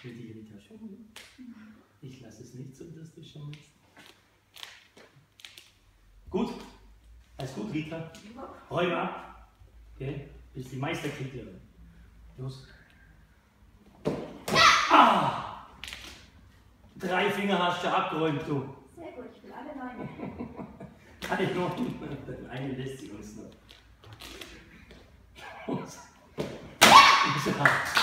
Für die Rita schon. Ich lasse es nicht so, dass du schummelst. Gut? Alles gut, Rita? Räume ab. Okay? Bist die Meisterkriegerin. Los. Ah! 3 Finger hast du abgeräumt, du. Sehr gut, ich will alle 9. Alle 9. Eine lässt sie uns noch. So.